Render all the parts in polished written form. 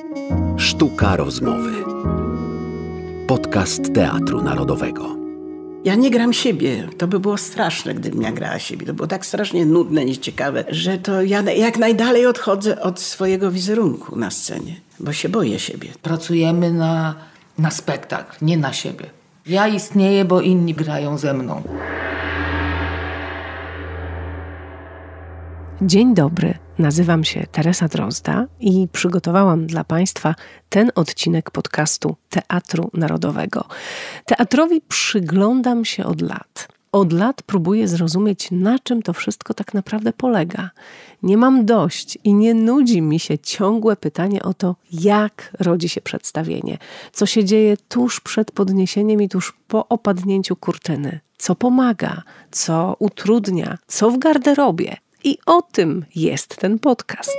Sztuka rozmowy. Podcast Teatru Narodowego. Ja nie gram siebie. To by było straszne, gdybym ja grała siebie. To było tak strasznie nudne, nieciekawe, że to ja jak najdalej odchodzę od swojego wizerunku na scenie, bo się boję siebie. Pracujemy na spektakl, nie na siebie. Ja istnieję, bo inni grają ze mną. Dzień dobry, nazywam się Teresa Drozda i przygotowałam dla Państwa ten odcinek podcastu Teatru Narodowego. Teatrowi przyglądam się od lat. Od lat próbuję zrozumieć, na czym to wszystko tak naprawdę polega. Nie mam dość i nie nudzi mi się ciągłe pytanie o to, jak rodzi się przedstawienie, co się dzieje tuż przed podniesieniem i tuż po opadnięciu kurtyny, co pomaga, co utrudnia, co w garderobie. I o tym jest ten podcast.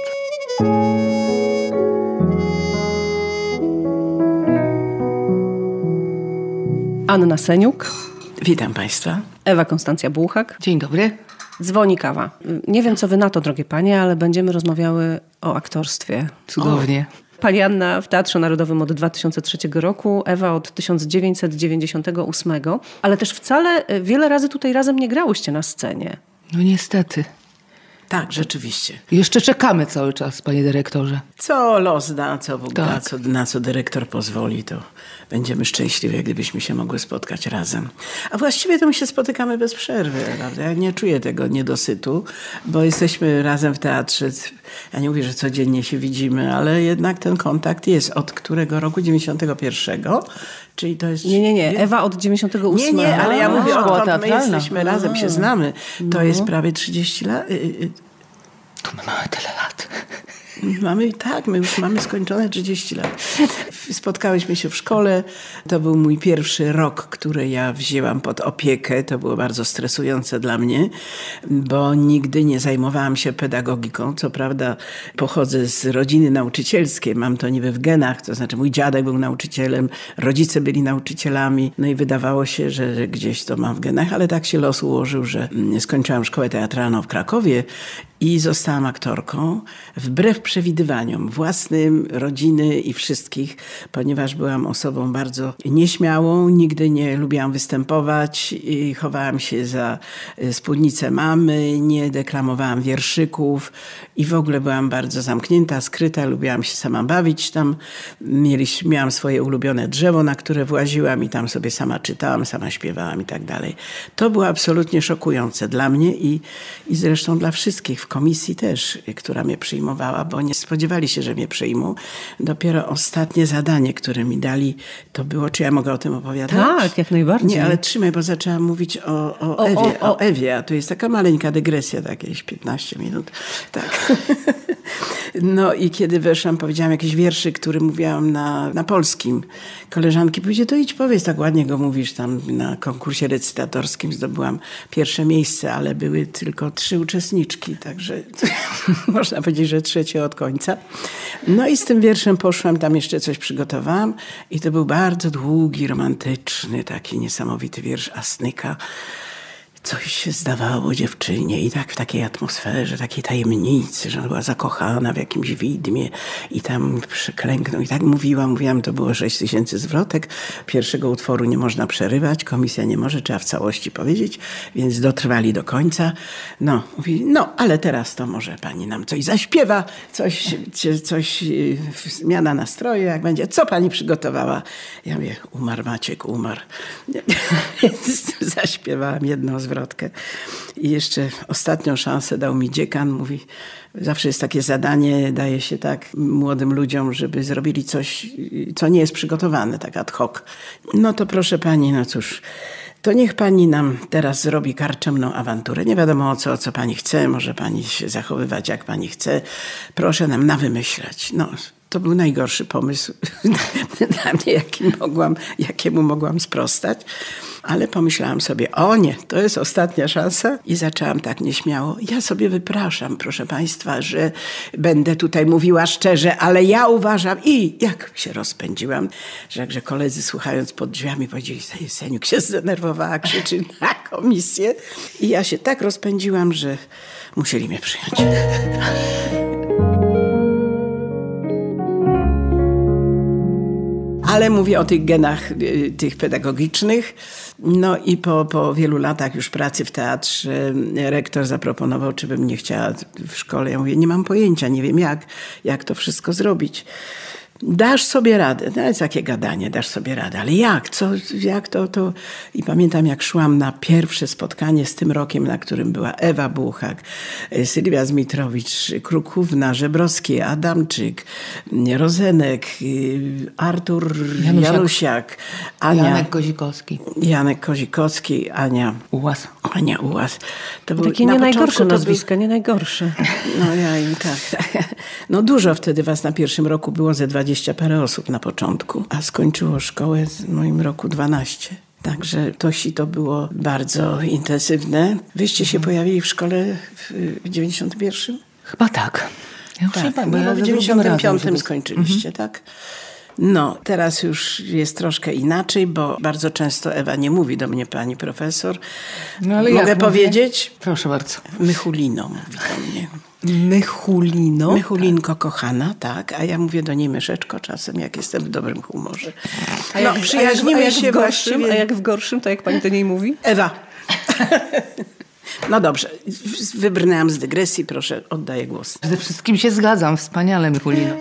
Anna Seniuk. Witam Państwa. Ewa Konstancja Bułhak. Dzień dobry. Dzwoni kawa. Nie wiem, co wy na to, drogie panie, ale będziemy rozmawiały o aktorstwie. Cudownie. Pani Anna w Teatrze Narodowym od 2003 roku, Ewa od 1998, ale też wcale wiele razy tutaj razem nie grałyście na scenie. No niestety. Tak, rzeczywiście. Jeszcze czekamy cały czas, panie dyrektorze. Co los da, co Bóg da, Tak. na co dyrektor pozwoli, to będziemy szczęśliwi, gdybyśmy się mogły spotkać razem. A właściwie to my się spotykamy bez przerwy, prawda? Ja nie czuję tego niedosytu, bo jesteśmy razem w teatrze. Ja nie mówię, że codziennie się widzimy, ale jednak ten kontakt jest. Od którego roku? 91. Czyli to jest... Nie. Ewa od 98. Nie, ale ja mówię, szkoła odkąd my teatralna. jesteśmy razem, się znamy. To jest prawie 30 lat. To my mamy tyle lat. My już mamy skończone 30 lat. Spotkałyśmy się w szkole. To był mój pierwszy rok, który ja wzięłam pod opiekę. To było bardzo stresujące dla mnie, bo nigdy nie zajmowałam się pedagogiką. Co prawda pochodzę z rodziny nauczycielskiej. Mam to niby w genach. To znaczy mój dziadek był nauczycielem, rodzice byli nauczycielami. No i wydawało się, że gdzieś to mam w genach, ale tak się los ułożył, że skończyłam szkołę teatralną w Krakowie i zostałam aktorką wbrew przewidywaniom własnym, rodziny i wszystkich, ponieważ byłam osobą bardzo nieśmiałą, nigdy nie lubiłam występować i chowałam się za spódnicę mamy, nie deklamowałam wierszyków i w ogóle byłam bardzo zamknięta, skryta, lubiłam się sama bawić tam. Miałam swoje ulubione drzewo, na które właziłam i tam sobie sama czytałam, sama śpiewałam i tak dalej. To było absolutnie szokujące dla mnie i zresztą dla wszystkich w komisji też, która mnie przyjmowała, bo nie spodziewali się, że mnie przyjmą. Dopiero ostatnie zadanie, które mi dali, to było, czy ja mogę o tym opowiadać? Tak, jak najbardziej. Nie, ale trzymaj, bo zaczęłam mówić o Ewie, a to jest taka maleńka dygresja, jakieś 15 minut. Tak. No i kiedy weszłam, powiedziałam jakiś wierszy, który mówiłam na polskim. Koleżanki powiedziały, to idź powiedz, tak ładnie go mówisz. Tam na konkursie recytatorskim zdobyłam pierwsze miejsce, ale były tylko 3 uczestniczki, także można powiedzieć, że trzecie od końca. No i z tym wierszem poszłam, tam jeszcze coś przygotowałam i to był bardzo długi, romantyczny, taki niesamowity wiersz Asnyka. Coś się zdawało dziewczynie i tak w takiej atmosferze, takiej tajemnicy, że ona była zakochana w jakimś widmie i tam przeklęknął. I tak mówiłam, to było 6000 zwrotek. Pierwszego utworu nie można przerywać, komisja nie może, trzeba w całości powiedzieć, więc dotrwali do końca. Mówili, ale teraz to może pani nam coś zaśpiewa, coś zmiana nastroju, jak będzie. Co pani przygotowała? Ja mówię, Maciek umarł. Więc zaśpiewałam jedną zwrotkę. I jeszcze ostatnią szansę dał mi dziekan. Mówi, zawsze jest takie zadanie, daje się tak młodym ludziom, żeby zrobili coś, co nie jest przygotowane, tak ad hoc. No to proszę pani, no cóż, to niech pani nam teraz zrobi karczemną awanturę. Nie wiadomo o co pani chce, może pani się zachowywać jak pani chce. Proszę nam nawymyślać. To był najgorszy pomysł dla mnie, jakiemu mogłam sprostać. Ale pomyślałam sobie, o nie, to jest ostatnia szansa i zaczęłam tak nieśmiało. Ja sobie wypraszam, proszę państwa, że będę tutaj mówiła szczerze, ale ja uważam i jak się rozpędziłam, że koledzy słuchając pod drzwiami powiedzieli, Seniuk się zdenerwowała, krzyczy na komisję i ja się tak rozpędziłam, że musieli mnie przyjąć. Ale mówię o tych genach tych pedagogicznych. No i po wielu latach już pracy w teatrze rektor zaproponował, czy bym nie chciała w szkole. Ja mówię, nie mam pojęcia, nie wiem jak to wszystko zrobić. Dasz sobie radę. No jest takie gadanie, dasz sobie radę. Ale jak? Jak to? I pamiętam, jak szłam na pierwsze spotkanie z tym rokiem, na którym była Ewa Buchak, Sylwia Zmitrowicz, Krukówna, Żebrowski, Adamczyk, Rozenek, Artur Janusiak, Ania. Janek Kozikowski, Ania Ułaz. To takie nie najgorsze nazwiska, nie najgorsze. No ja im tak. No dużo wtedy was na pierwszym roku było, ze 20 parę osób na początku, a skończyło szkołę w moim roku 12. Także to było bardzo intensywne. Wyście się pojawili w szkole w 91? Chyba tak. Ja już tak, bo w 95 skończyliście, tak? No, teraz już jest troszkę inaczej, bo bardzo często Ewa nie mówi do mnie pani profesor. No, ale mogę powiedzieć? Proszę bardzo. Mychulino mówi do mnie. Mychulino? Mychulinko kochana, tak. A ja mówię do niej myszeczko czasem, jak jestem w dobrym humorze. Przyjaźnimy się właściwie. A jak w gorszym, to jak pani do niej mówi? Ewa. No dobrze, wybrnęłam z dygresji, proszę, oddaję głos. Ze wszystkim się zgadzam, wspaniale, Mychulino.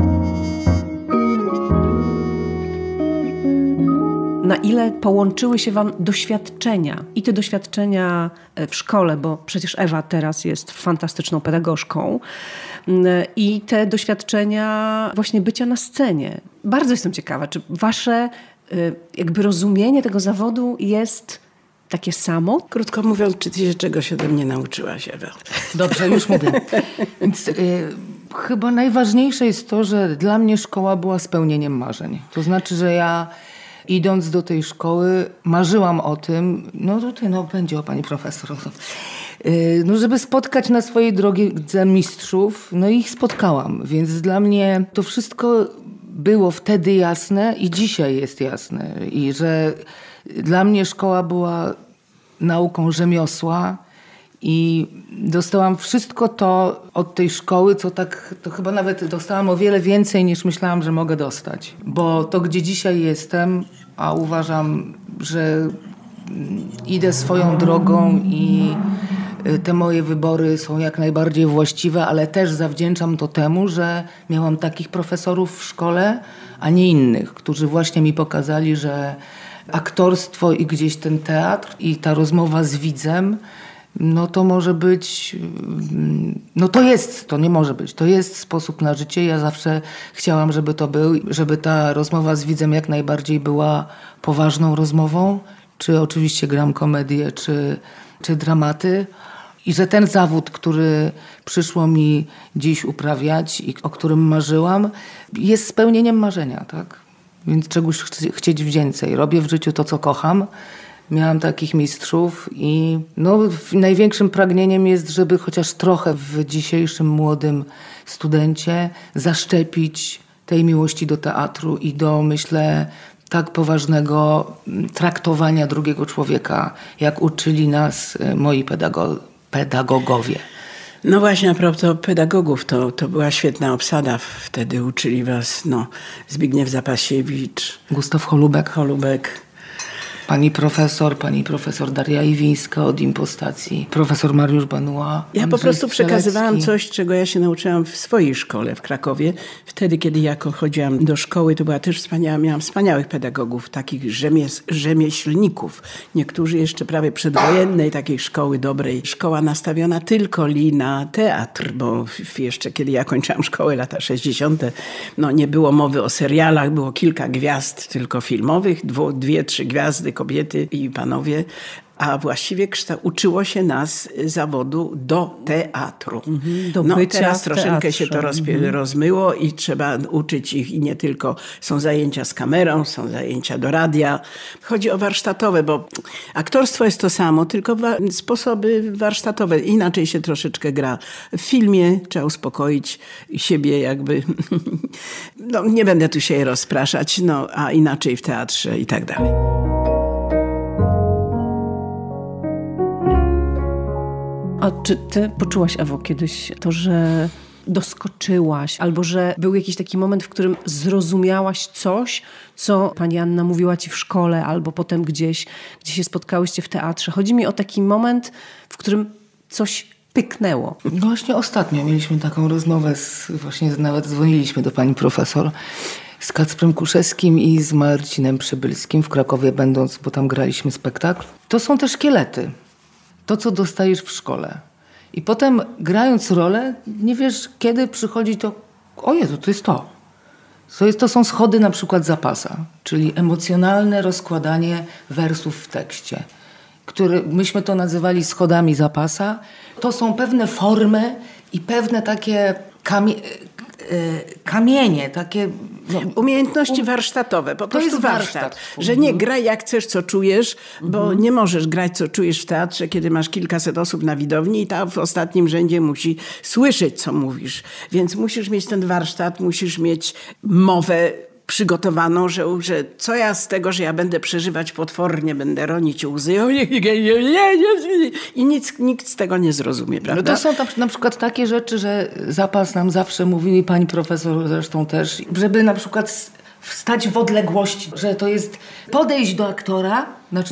Na ile połączyły się wam doświadczenia i te doświadczenia w szkole, bo przecież Ewa teraz jest fantastyczną pedagogzką, i te doświadczenia właśnie bycia na scenie. Bardzo jestem ciekawa, czy wasze jakby rozumienie tego zawodu jest takie samo? Krótko mówiąc, czy ty się czegoś ode mnie nauczyłaś, Ewa? Dobrze, już mówię. Więc chyba najważniejsze jest to, że dla mnie szkoła była spełnieniem marzeń. To znaczy, że ja idąc do tej szkoły marzyłam o tym, będzie o pani profesor, żeby spotkać na swojej drodze mistrzów, no i ich spotkałam. Więc dla mnie to wszystko było wtedy jasne i dzisiaj jest jasne. I że dla mnie szkoła była nauką rzemiosła i dostałam wszystko to od tej szkoły, to chyba nawet dostałam o wiele więcej niż myślałam, że mogę dostać. Bo to, gdzie dzisiaj jestem, a uważam, że idę swoją drogą i te moje wybory są jak najbardziej właściwe, ale też zawdzięczam to temu, że miałam takich profesorów w szkole, a nie innych, którzy właśnie mi pokazali, że aktorstwo i gdzieś ten teatr i ta rozmowa z widzem, to może być, to nie może być, to jest sposób na życie. Ja zawsze chciałam, żeby to był, żeby ta rozmowa z widzem jak najbardziej była poważną rozmową, czy oczywiście gram komedię, czy dramaty. I że ten zawód, który przyszło mi dziś uprawiać i o którym marzyłam, jest spełnieniem marzenia, tak? Więc czegoś chcieć więcej. Robię w życiu to, co kocham. Miałam takich mistrzów i największym pragnieniem jest, żeby chociaż trochę w dzisiejszym młodym studencie zaszczepić tej miłości do teatru i do, myślę, tak poważnego traktowania drugiego człowieka, jak uczyli nas moi pedagogowie. No właśnie, a propos pedagogów, to była świetna obsada. Wtedy uczyli was Zbigniew Zapasiewicz, Gustaw Holubek. Pani profesor Daria Iwińska od Impostacji, profesor Mariusz Banua. Ja po prostu przekazywałam coś, czego ja się nauczyłam w swojej szkole w Krakowie. Wtedy, kiedy jako chodziłam do szkoły, to była też wspaniała, miałam wspaniałych pedagogów, takich rzemieślników. Niektórzy jeszcze prawie przedwojennej takiej szkoły dobrej. Szkoła nastawiona tylko na teatr, bo jeszcze kiedy ja kończyłam szkołę, lata 60., nie było mowy o serialach, było kilka gwiazd tylko filmowych, 2-3 gwiazdy, kobiety i panowie, a właściwie uczyło się nas zawodu do teatru. Do bycia teraz troszeczkę teatrze. się to rozmyło i trzeba uczyć ich i nie tylko. Są zajęcia z kamerą, są zajęcia do radia. Chodzi o warsztatowe, bo aktorstwo jest to samo, tylko sposoby warsztatowe. Inaczej się troszeczkę gra. W filmie trzeba uspokoić siebie jakby. Nie będę tu się rozpraszać, a inaczej w teatrze i tak dalej. A czy ty poczułaś, Ewo, kiedyś to, że doskoczyłaś, albo że był jakiś taki moment, w którym zrozumiałaś coś, co pani Anna mówiła ci w szkole, albo potem gdzieś, gdzie się spotkałyście w teatrze. Chodzi mi o taki moment, w którym coś pyknęło. No właśnie ostatnio mieliśmy taką rozmowę, właśnie nawet dzwoniliśmy do pani profesor, z Kacprem Kuszewskim i z Marcinem Przybylskim w Krakowie będąc, bo tam graliśmy spektakl. To są te szkielety. To, co dostajesz w szkole. I potem grając rolę, nie wiesz, kiedy przychodzi to, o Jezu, to jest to. To są schody na przykład zapasa, czyli emocjonalne rozkładanie wersów w tekście, które myśmy to nazywali schodami zapasa. To są pewne formy i pewne takie kamienie, takie... No, umiejętności warsztatowe, po prostu warsztat. Że nie graj jak chcesz, co czujesz, bo nie możesz grać, co czujesz w teatrze, kiedy masz kilkaset osób na widowni i ta w ostatnim rzędzie musi słyszeć, co mówisz. Więc musisz mieć ten warsztat, musisz mieć mowę przygotowaną, że co ja z tego, że ja będę przeżywać potwornie, będę ronić łzy i nikt z tego nie zrozumie, prawda? No to są na przykład takie rzeczy, że zapas nam zawsze mówił i pani profesor zresztą też, żeby na przykład wstać w odległości, że to jest podejść do aktora, znaczy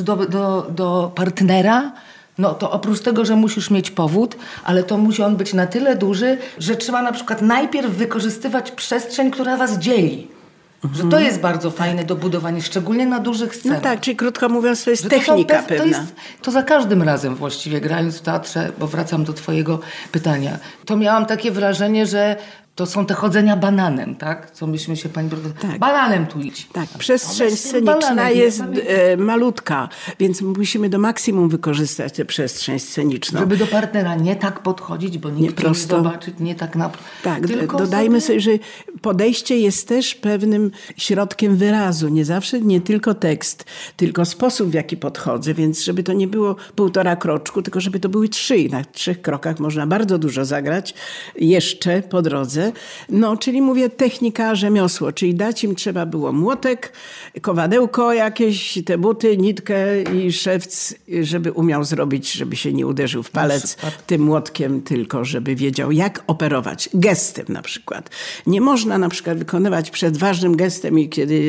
do partnera. No to oprócz tego, że musisz mieć powód, ale to musi on być na tyle duży, że trzeba na przykład najpierw wykorzystywać przestrzeń, która was dzieli. Że to jest bardzo fajne do budowania, szczególnie na dużych scenach. No tak, czyli krótko mówiąc, to jest technika pewna. To za każdym razem właściwie grając w teatrze, bo wracam do twojego pytania, to miałam takie wrażenie, że to są te chodzenia bananem, tak? Co myśmy się, pani profesor... Tak. Bananem tu idź. Tak, przestrzeń sceniczna jest malutka, więc musimy do maksimum wykorzystać tę przestrzeń sceniczną. Żeby do partnera nie tak podchodzić, bo nikt nie zobaczy, nie tak naprawdę. Tak, dodajmy sobie, że podejście jest też pewnym środkiem wyrazu. Nie zawsze, nie tylko tekst, tylko sposób, w jaki podchodzę, więc żeby to nie było 1,5 kroczku, tylko żeby to były 3. Na 3 krokach można bardzo dużo zagrać jeszcze po drodze. No, czyli mówię technika, rzemiosło, czyli dać im trzeba było młotek, kowadełko jakieś, te buty, nitkę i szewc, żeby umiał zrobić, żeby się nie uderzył w palec tym młotkiem, tylko żeby wiedział, jak operować. Gestem na przykład. Nie można na przykład wykonywać przed ważnym gestem i kiedy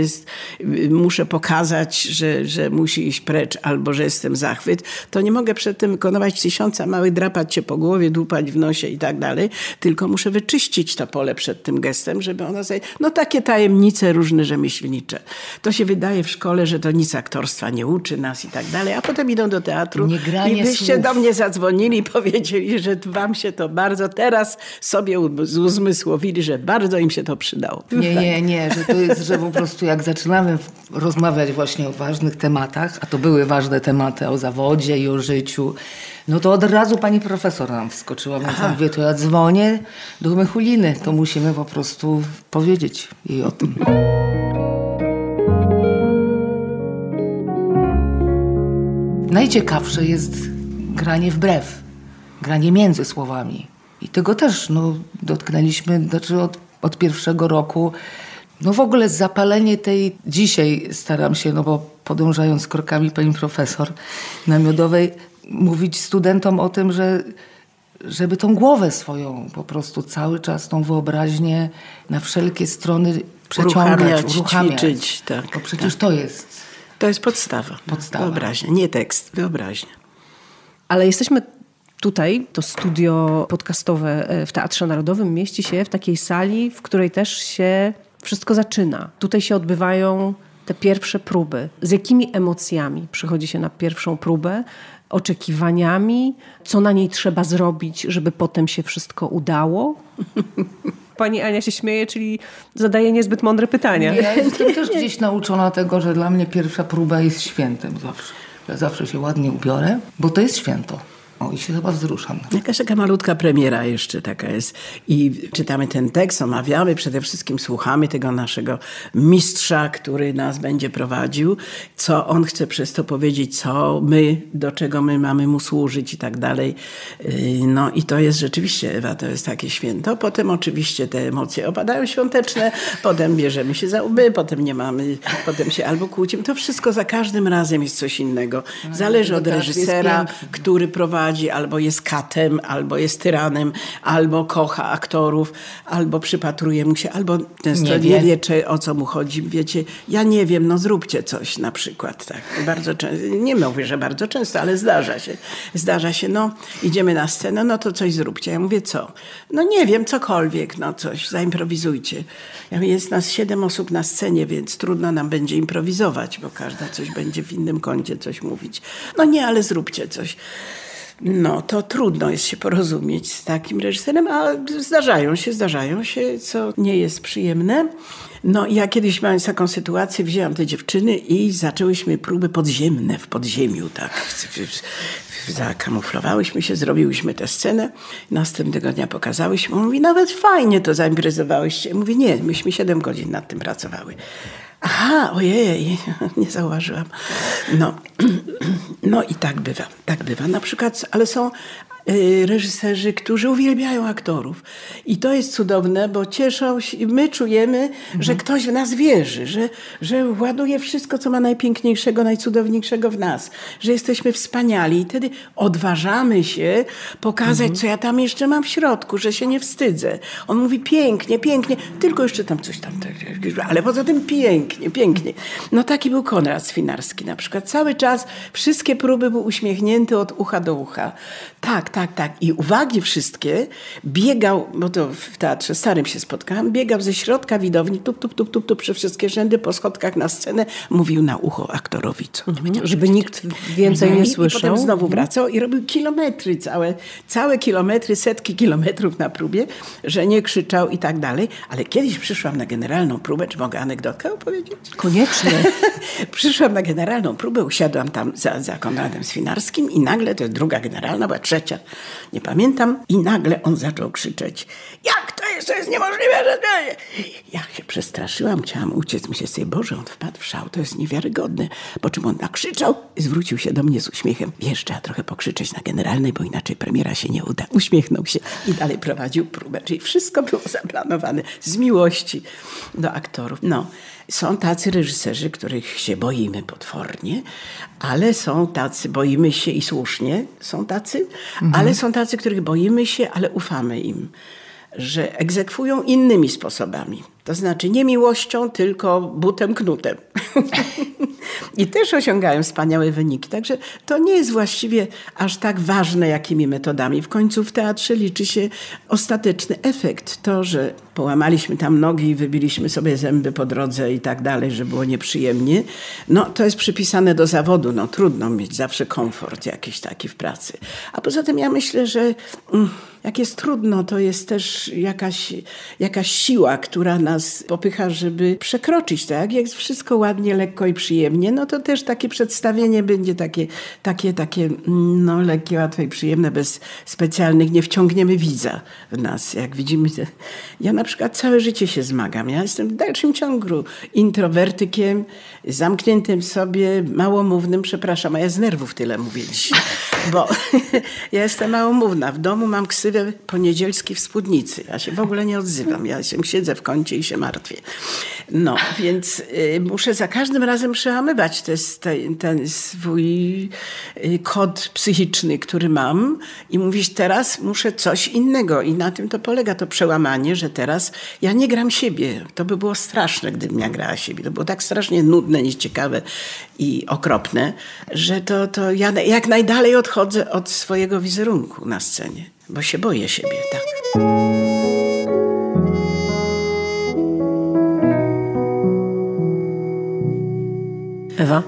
muszę pokazać, że musi iść precz albo że jestem zachwyt, to nie mogę przed tym wykonywać 1000 małych, drapać cię po głowie, dłupać w nosie i tak dalej, tylko muszę wyczyścić to pole przed tym gestem, żeby ona sobie... No takie tajemnice różne rzemieślnicze. To się wydaje w szkole, że to nic aktorstwa nie uczy nas i tak dalej, a potem idą do teatru i byście do mnie zadzwonili i powiedzieli, że wam się to bardzo teraz sobie uzmysłowili, że bardzo im się to przydało. Nie, że to jest, że po prostu jak zaczynamy rozmawiać właśnie o ważnych tematach, a to były ważne tematy o zawodzie i o życiu, no to od razu pani profesor nam wskoczyła, więc ja mówię, to ja dzwonię do Mychuliny, to musimy po prostu powiedzieć jej o tym. Najciekawsze jest granie wbrew, granie między słowami. I tego też dotknęliśmy, znaczy od pierwszego roku. No w ogóle zapalenie tej, dzisiaj staram się, bo podążając krokami pani profesor Namiodowej, mówić studentom o tym, żeby tą głowę swoją po prostu cały czas, tą wyobraźnię na wszelkie strony przeciągać, uruchamiać. Ćwiczyć. Tak, bo przecież to jest... To jest podstawa. Wyobraźnia, nie tekst, wyobraźnia. Ale jesteśmy tutaj, to studio podcastowe w Teatrze Narodowym mieści się w takiej sali, w której też się wszystko zaczyna. Tutaj się odbywają te pierwsze próby. Z jakimi emocjami przychodzi się na pierwszą próbę? Oczekiwaniami? Co na niej trzeba zrobić, żeby potem się wszystko udało? Pani Ania się śmieje, czyli zadaje niezbyt mądre pytania. Ja jestem też gdzieś nauczona tego, że dla mnie pierwsza próba jest świętem zawsze. Ja zawsze się ładnie ubiorę, bo to jest święto. I się chyba wzruszam. Jakaś taka malutka premiera jeszcze taka jest. I czytamy ten tekst, omawiamy, przede wszystkim słuchamy tego naszego mistrza, który nas będzie prowadził, co on chce przez to powiedzieć, do czego my mamy mu służyć i tak dalej. No i to jest rzeczywiście, Ewa, to jest takie święto. Potem oczywiście te emocje opadają świąteczne, potem bierzemy się za łby, potem nie mamy, potem się albo kłócimy. To wszystko za każdym razem jest coś innego. Zależy od reżysera, który prowadzi, prowadzi, albo jest katem, albo jest tyranem, albo kocha aktorów, albo przypatruje mu się, albo często nie wie, o co mu chodzi. Wiecie, ja nie wiem, no zróbcie coś na przykład. Tak. Bardzo często, nie mówię, że bardzo często, ale zdarza się, no idziemy na scenę, no to coś zróbcie. Ja mówię, co? No nie wiem, cokolwiek, no coś, zaimprowizujcie. Ja mówię, jest nas 7 osób na scenie, więc trudno nam będzie improwizować, bo każda coś będzie w innym kącie coś mówić. No nie, ale zróbcie coś. No to trudno jest się porozumieć z takim reżyserem, a zdarzają się, co nie jest przyjemne. No i ja kiedyś mając taką sytuację, wzięłam te dziewczyny i zaczęłyśmy próby podziemne w podziemiu, tak. Zakamuflowałyśmy się, zrobiłyśmy tę scenę. Następnego dnia pokazałyśmy. On mówi, nawet fajnie to zaimprezowałyście. Mówi, nie, myśmy 7 godzin nad tym pracowały. Aha, ojej, nie zauważyłam. No i tak bywa. Na przykład, ale są reżyserzy, którzy uwielbiają aktorów. I to jest cudowne, bo cieszą się, my czujemy, że ktoś w nas wierzy, że ładuje wszystko, co ma najpiękniejszego, najcudowniejszego w nas, że jesteśmy wspaniali i wtedy odważamy się pokazać, co ja tam jeszcze mam w środku, że się nie wstydzę. On mówi pięknie, tylko jeszcze tam coś tam, ale poza tym pięknie. No taki był Konrad Swinarski na przykład. Cały czas wszystkie próby był uśmiechnięty od ucha do ucha. Tak. I uwagi wszystkie biegał, bo to w Teatrze Starym się spotkałam, biegał ze środka widowni, tup, przez wszystkie rzędy, po schodkach na scenę, mówił na ucho aktorowi, co żeby nikt więcej nie słyszał. I potem znowu wracał i robił kilometry, całe kilometry, setki kilometrów na próbie, że nie krzyczał i tak dalej. Ale kiedyś przyszłam na generalną próbę, czy mogę anegdotkę opowiedzieć? Koniecznie. Przyszłam na generalną próbę, usiadłam tam za Konradem Swinarskim i nagle, to jest druga generalna, była trzecia, nie pamiętam, i nagle on zaczął krzyczeć, jak to jest niemożliwe, ja się przestraszyłam, chciałam uciec, myślę sobie, Boże, on wpadł w szał, to jest niewiarygodne, po czym on nakrzyczał i zwrócił się do mnie z uśmiechem, wiesz, trzeba trochę pokrzyczeć na generalnej, bo inaczej premiera się nie uda. Uśmiechnął się i dalej prowadził próbę, czyli wszystko było zaplanowane z miłości do aktorów. No. Są tacy reżyserzy, których się boimy potwornie, ale są tacy, boimy się i słusznie, są tacy, ale są tacy, których boimy się, ale ufamy im, że egzekwują innymi sposobami. To znaczy nie miłością, tylko butem knutem. I też osiągają wspaniałe wyniki. Także to nie jest właściwie aż tak ważne, jakimi metodami. W końcu w teatrze liczy się ostateczny efekt. To, że połamaliśmy tam nogi i wybiliśmy sobie zęby po drodze i tak dalej, że było nieprzyjemnie, no to jest przypisane do zawodu. No trudno mieć zawsze komfort jakiś taki w pracy. A poza tym ja myślę, że jak jest trudno, to jest też jakaś siła, która nas popycha, żeby przekroczyć. Tak? Jak jest wszystko ładnie, lekko i przyjemnie, no to też takie przedstawienie będzie takie no, lekkie, łatwe i przyjemne, bez specjalnych, nie wciągniemy widza w nas. Jak widzimy, ja na przykład całe życie się zmagam. Ja jestem w dalszym ciągu introwertykiem, zamkniętym w sobie, małomównym, przepraszam, a ja z nerwów tyle mówię dzisiaj, bo ja jestem małomówna. W domu mam ksywę Poniedzielski w spódnicy. Ja się w ogóle nie odzywam. Ja się siedzę w kącie i się martwię. No, więc muszę za każdym razem przełamywać ten swój kod psychiczny, który mam i mówić, teraz muszę coś innego. I na tym to polega to przełamanie, że teraz ja nie gram siebie. To by było straszne, gdybym ja grała siebie. To było tak strasznie nudne, nieciekawe i okropne, że to ja jak najdalej odchodzę od swojego wizerunku na scenie. Bo się boję siebie, tak. Ewa?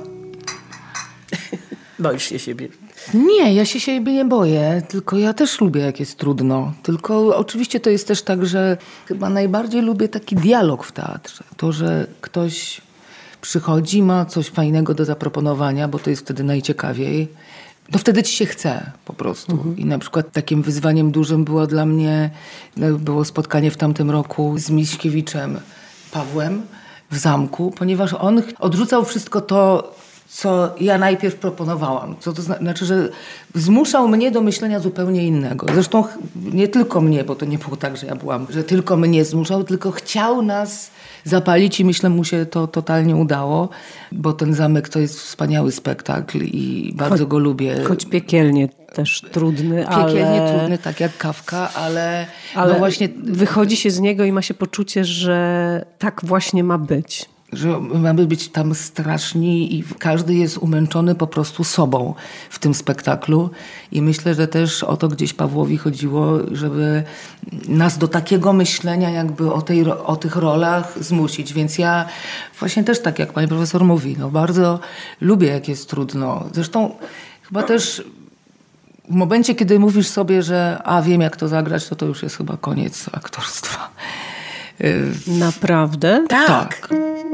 Boisz się siebie? Nie, ja się siebie nie boję, tylko ja też lubię, jak jest trudno. Tylko oczywiście to jest też tak, że chyba najbardziej lubię taki dialog w teatrze. To, że ktoś przychodzi, ma coś fajnego do zaproponowania, bo to jest wtedy najciekawiej. No wtedy ci się chce po prostu. I na przykład takim wyzwaniem dużym było dla mnie, było spotkanie w tamtym roku z Miśkiewiczem Pawłem w zamku, ponieważ on odrzucał wszystko to, co ja najpierw proponowałam. Co to znaczy, że zmuszał mnie do myślenia zupełnie innego. Zresztą nie tylko mnie, bo to nie było tak, że ja byłam, że tylko mnie zmuszał, tylko chciał nas zapalić i myślę, mu się to totalnie udało, bo ten Zamek to jest wspaniały spektakl i bardzo go lubię. Choć piekielnie też trudny, Piekielnie trudny, tak jak Kafka, ale no właśnie wychodzi się z niego i ma się poczucie, że tak właśnie ma być. Że mamy być tam straszni i każdy jest umęczony po prostu sobą w tym spektaklu. I myślę, że też o to gdzieś Pawłowi chodziło, żeby nas do takiego myślenia jakby o tych rolach zmusić. Więc ja właśnie też tak jak pani profesor mówi, no bardzo lubię jak jest trudno. Zresztą chyba też w momencie, kiedy mówisz sobie, że wiem jak to zagrać, to już jest chyba koniec aktorstwa. Naprawdę? Tak.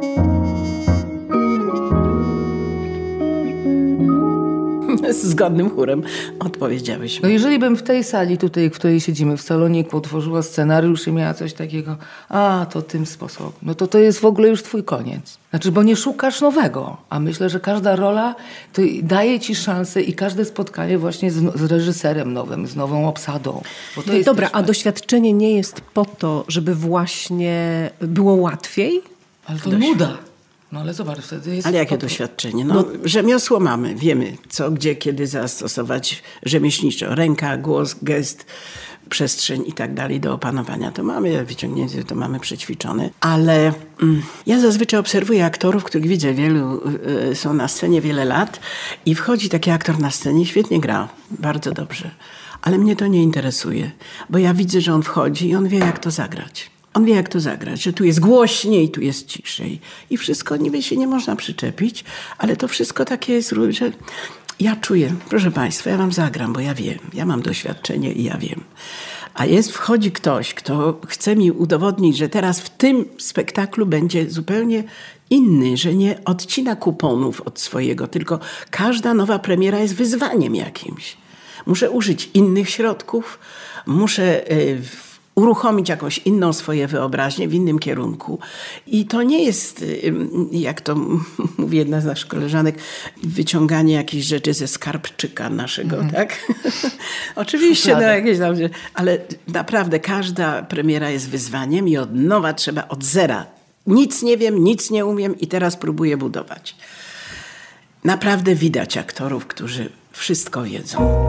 Z zgodnym chórem odpowiedziałyśmy. No jeżeli bym w tej sali tutaj, w której siedzimy, w saloniku, otworzyła scenariusz i miała coś takiego, to tym sposobem, no to jest w ogóle już twój koniec. Znaczy, bo nie szukasz nowego, a myślę, że każda rola to daje ci szansę i każde spotkanie właśnie z reżyserem nowym, z nową obsadą. Bo to jest dobra, a doświadczenie nie jest po to, żeby właśnie było łatwiej? Ale to nuda. No ale zobacz, wtedy jest... Ale jakie doświadczenie? No, rzemiosło mamy, wiemy co, gdzie, kiedy zastosować rzemieślniczo. Ręka, głos, gest, przestrzeń i tak dalej do opanowania. To mamy wyciągnięte, to mamy przećwiczone. Ale ja zazwyczaj obserwuję aktorów, których widzę, wielu są na scenie wiele lat i wchodzi taki aktor na scenie i świetnie gra, bardzo dobrze. Ale mnie to nie interesuje, bo ja widzę, że on wchodzi i on wie, jak to zagrać. On wie, jak to zagrać, że tu jest głośniej, tu jest ciszej. I wszystko niby się nie można przyczepić, ale to wszystko takie jest, że ja czuję, proszę państwa, ja wam zagram, bo ja wiem, ja mam doświadczenie i ja wiem. A wchodzi ktoś, kto chce mi udowodnić, że teraz w tym spektaklu będzie zupełnie inny, że nie odcina kuponów od swojego, tylko każda nowa premiera jest wyzwaniem jakimś. Muszę użyć innych środków, muszę uruchomić jakąś inną swoje wyobraźnię w innym kierunku. I to nie jest, jak to mówi jedna z naszych koleżanek, wyciąganie jakichś rzeczy ze skarbczyka naszego, tak? Oczywiście, jakieś tam, ale naprawdę każda premiera jest wyzwaniem i od nowa trzeba, od zera. Nic nie wiem, nic nie umiem i teraz próbuję budować. Naprawdę widać aktorów, którzy wszystko wiedzą.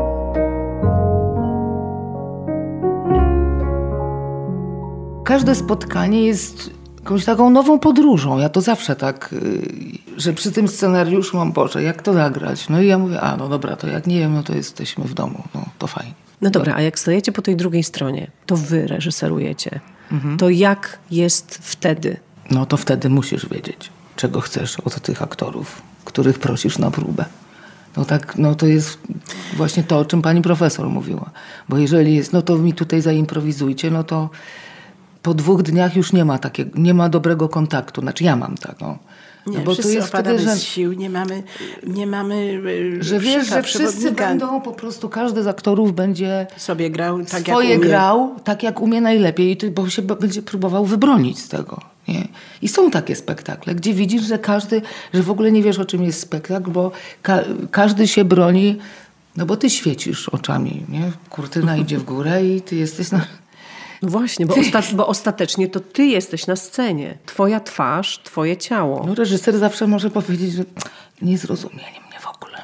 Każde spotkanie jest jakąś taką nową podróżą. Ja to zawsze tak, że przy tym scenariuszu mam, Boże, jak to zagrać? No i ja mówię, no dobra, to jak nie wiem, no to jesteśmy w domu, no to fajnie. No dobra, a jak stajecie po tej drugiej stronie, to wy reżyserujecie, to jak jest wtedy? No to wtedy musisz wiedzieć, czego chcesz od tych aktorów, których prosisz na próbę. No tak, no to jest właśnie to, o czym pani profesor mówiła. Bo jeżeli jest, no to mi tutaj zaimprowizujcie, no to po 2 dniach już nie ma dobrego kontaktu. Znaczy ja mam tak, no. Nie, bo wszyscy to jest opadamy wtedy, z sił, nie mamy że wiesz, że wszyscy będą po prostu, każdy z aktorów będzie sobie grał tak, swoje jak umie. grał, tak jak umie najlepiej, bo się będzie próbował wybronić z tego. Nie? I są takie spektakle, gdzie widzisz, że w ogóle nie wiesz, o czym jest spektakl, bo każdy się broni, no bo ty świecisz oczami, nie? Kurtyna idzie w górę i ty jesteś na... No właśnie, bo ostatecznie to ty jesteś na scenie. Twoja twarz, twoje ciało. No reżyser zawsze może powiedzieć, że nie zrozumieli mnie w ogóle.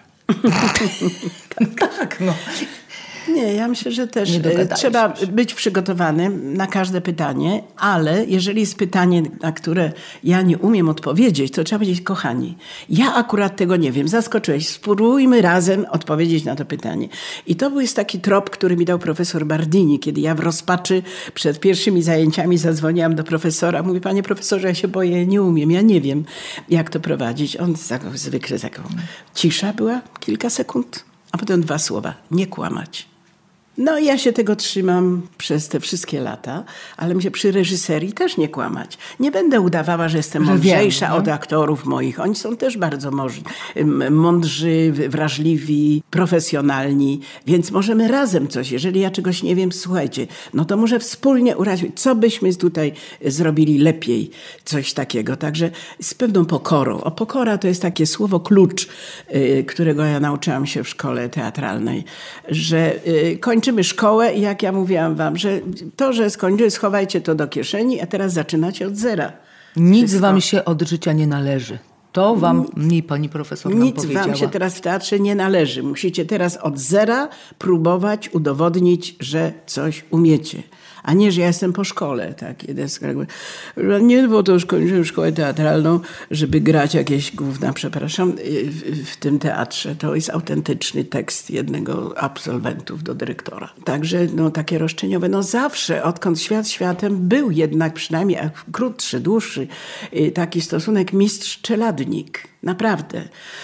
tak, no. Nie, ja myślę, że też trzeba być przygotowanym na każde pytanie, ale jeżeli jest pytanie, na które ja nie umiem odpowiedzieć, to trzeba powiedzieć, kochani, ja akurat tego nie wiem, zaskoczyłeś, spróbujmy razem odpowiedzieć na to pytanie. I to jest taki trop, który mi dał profesor Bardini, kiedy ja w rozpaczy przed pierwszymi zajęciami zadzwoniłam do profesora, mówi, panie profesorze, ja się boję, nie umiem, ja nie wiem, jak to prowadzić. On zwykle taką cisza była, kilka sekund, a potem 2 słowa, nie kłamać. No i ja się tego trzymam przez te wszystkie lata, ale mi się przy reżyserii też nie kłamać. Nie będę udawała, że jestem mądrzejsza od aktorów moich. Oni są też bardzo mądrzy, wrażliwi, profesjonalni, więc możemy razem coś. Jeżeli ja czegoś nie wiem, słuchajcie, no to może wspólnie urazić, co byśmy tutaj zrobili lepiej, coś takiego. Także z pewną pokorą. Pokora to jest takie słowo klucz, którego ja nauczyłam się w szkole teatralnej, że kończymy szkołę i jak ja mówiłam wam, że to, że skończymy, schowajcie to do kieszeni, a teraz zaczynacie od zera. Nic wam się od życia nie należy. To wam pani profesor nam powiedziała. Nic wam się teraz w teatrze nie należy. Musicie teraz od zera próbować udowodnić, że coś umiecie. A nie, że ja jestem po szkole. Tak? Nie, bo to już kończyłem szkołę teatralną, żeby grać jakieś gówna, przepraszam, w tym teatrze. To jest autentyczny tekst jednego absolwentów do dyrektora. Także no, takie roszczeniowe. No zawsze, odkąd świat światem, był jednak przynajmniej krótszy, dłuższy taki stosunek mistrz-czeladnik. Naprawdę.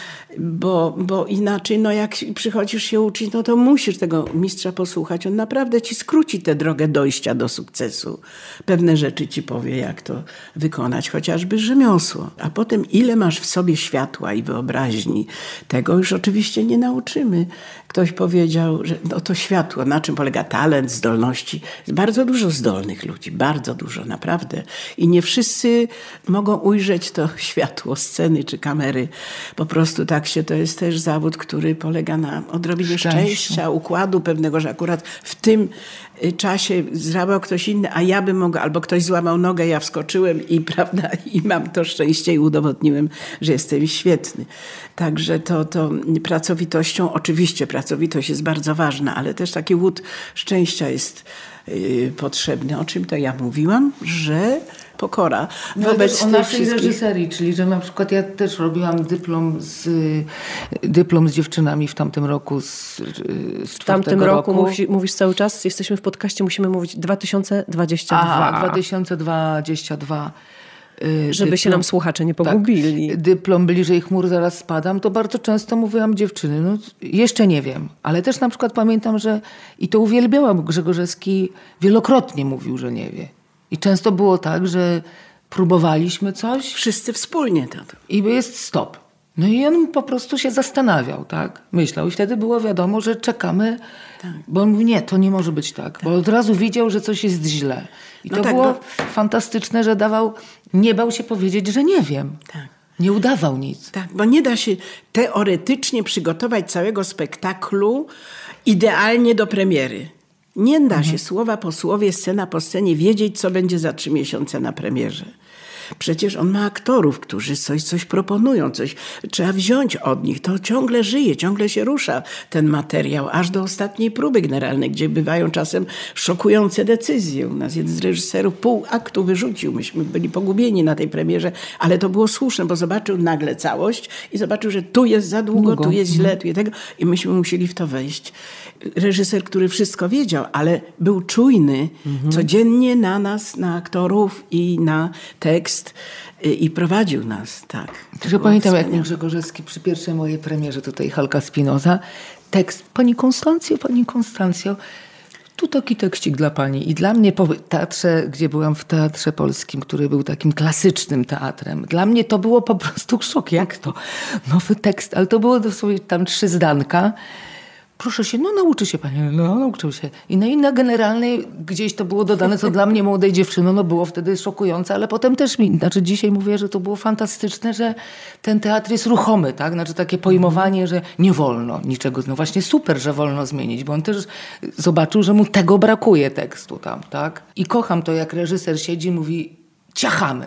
Bo inaczej, no jak przychodzisz się uczyć, no to musisz tego mistrza posłuchać. On naprawdę ci skróci tę drogę dojścia do sukcesu. Pewne rzeczy ci powie, jak to wykonać, chociażby rzemiosło. A potem ile masz w sobie światła i wyobraźni, tego już oczywiście nie nauczymy. Ktoś powiedział, że no to światło, na czym polega talent, zdolności. Jest bardzo dużo zdolnych ludzi, bardzo dużo, naprawdę. I nie wszyscy mogą ujrzeć to światło sceny czy kamery. Po prostu tak się, to jest też zawód, który polega na odrobinie szczęścia, układu pewnego, że akurat w tym czasie złamał ktoś inny, a ja bym mogła, albo ktoś złamał nogę, ja wskoczyłem i prawda, i mam to szczęście i udowodniłem, że jestem świetny. Także to pracowitością, oczywiście pracowitość jest bardzo ważna, ale też taki łód szczęścia jest potrzebny. O czym to ja mówiłam? Że pokora wobec o naszej reżyserii, czyli że na przykład ja też robiłam dyplom z dziewczynami w tamtym roku z tamtym roku. Mówisz cały czas, jesteśmy w podcaście, musimy mówić 2022. Aha, 2022. Żeby się nam słuchacze nie pogubili. Tak, dyplom Bliżej chmur zaraz spadam, to bardzo często mówiłam dziewczyny, no jeszcze nie wiem, ale też na przykład pamiętam, że i to uwielbiałam, Grzegorzewski wielokrotnie mówił, że nie wie. I często było tak, że próbowaliśmy coś. Wszyscy wspólnie to. I jest stop. No i on po prostu się zastanawiał, tak? Myślał. I wtedy było wiadomo, że czekamy. Tak. Bo on mówi, nie, to nie może być tak. Bo od razu widział, że coś jest źle. I to było fantastyczne, że nie bał się powiedzieć, że nie wiem. Tak. Nie udawał nic. Tak, bo nie da się teoretycznie przygotować całego spektaklu idealnie do premiery. Nie da się słowa po słowie, scena po scenie wiedzieć, co będzie za 3 miesiące na premierze. Przecież on ma aktorów, którzy coś proponują, coś trzeba wziąć od nich. To ciągle żyje, ciągle się rusza ten materiał, aż do ostatniej próby generalnej, gdzie bywają czasem szokujące decyzje. U nas jeden z reżyserów pół aktu wyrzucił. Myśmy byli pogubieni na tej premierze, ale to było słuszne, bo zobaczył nagle całość i zobaczył, że tu jest za długo, tu jest źle, tu jest tego i myśmy musieli w to wejść. Reżyser, który wszystko wiedział, ale był czujny codziennie na nas, na aktorów i na tekst i prowadził nas, tak. Że pamiętam, jak mi Grzegorzewski przy pierwszej mojej premierze, tutaj Halka Spinoza, tekst, Pani Konstancjo, tu taki tekstik dla pani. I dla mnie po teatrze, gdzie byłam w Teatrze Polskim, który był takim klasycznym teatrem, dla mnie to było po prostu szok. Jak to? Nowy tekst, ale to było dosłownie tam 3 zdanka. Proszę się, nauczy się pani. Nauczył się. I na generalnej gdzieś to było dodane, co dla mnie, młodej dziewczyny, było wtedy szokujące, ale potem też dzisiaj mówię, że to było fantastyczne, że ten teatr jest ruchomy, tak? Znaczy takie pojmowanie, że nie wolno niczego. No właśnie super, że wolno zmienić, bo on też zobaczył, że mu tego brakuje tekstu tam, tak? I kocham to, jak reżyser siedzi i mówi, ciachamy.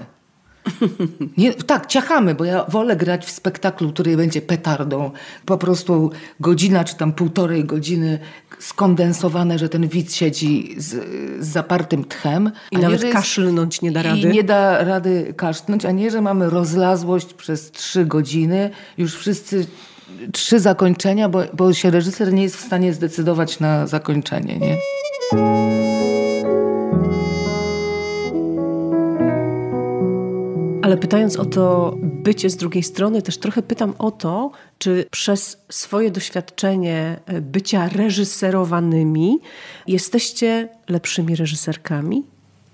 Tak, ciachamy, bo ja wolę grać w spektaklu, który będzie petardą. Po prostu godzina czy tam 1,5 godziny skondensowane, że ten widz siedzi z zapartym tchem. I nawet kaszlnąć nie da rady. I nie da rady kaszlnąć, a nie, że mamy rozlazłość przez 3 godziny. Już wszyscy 3 zakończenia, bo się reżyser nie jest w stanie zdecydować na zakończenie, nie? Ale ale pytając o to bycie z drugiej strony, też trochę pytam o to, czy przez swoje doświadczenie bycia reżyserowanymi jesteście lepszymi reżyserkami?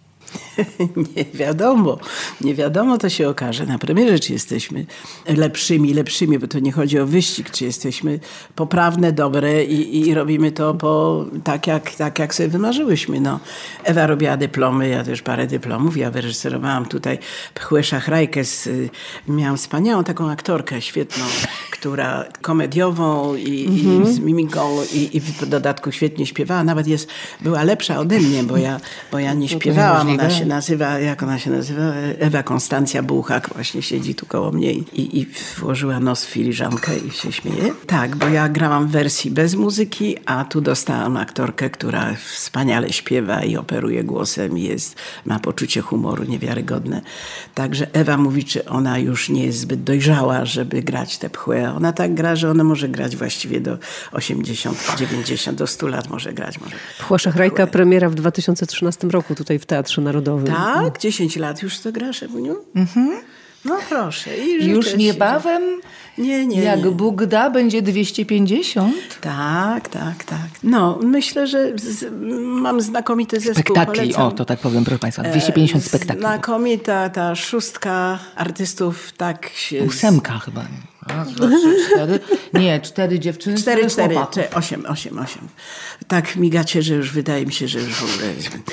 Nie wiadomo, to się okaże. Na premierze, czy jesteśmy lepszymi, bo to nie chodzi o wyścig, czy jesteśmy poprawne, dobre i robimy to tak jak sobie wymarzyłyśmy. No, Ewa robiła dyplomy, ja też parę dyplomów. Ja wyreżyserowałam tutaj Pchłę Szachrajkę. Miałam wspaniałą taką aktorkę świetną, która komediową i z mimiką i w dodatku świetnie śpiewała. Nawet była lepsza ode mnie, bo ja nie śpiewałam. Ona się nazywa, jak ona się nazywa? Ewa Konstancja Bułhak właśnie siedzi tu koło mnie i włożyła nos w filiżankę i się śmieje. Tak, bo ja grałam w wersji bez muzyki, a tu dostałam aktorkę, która wspaniale śpiewa i operuje głosem i ma poczucie humoru niewiarygodne. Także Ewa mówi, czy ona już nie jest zbyt dojrzała, żeby grać tę pchłę. Ona tak gra, że ona może grać właściwie do 80, 90, do 100 lat może grać. Pchła Szachrajka, premiera w 2013 roku tutaj w Teatrze Narodowym. Tak? 10 lat już to grasz, Ewuniu? No proszę. Już niebawem, jak Bóg da, będzie 250. Tak. No, myślę, że mam znakomity zespół. Spektakli, polecam. to tak powiem, proszę Państwa, 250 spektakli. Znakomita ta szóstka artystów, tak się... 8 chyba. Raz, dwa, trzy, 4. Nie, 4 dziewczyny, 4 8. Tak migacie, że już wydaje mi się, że już w ogóle...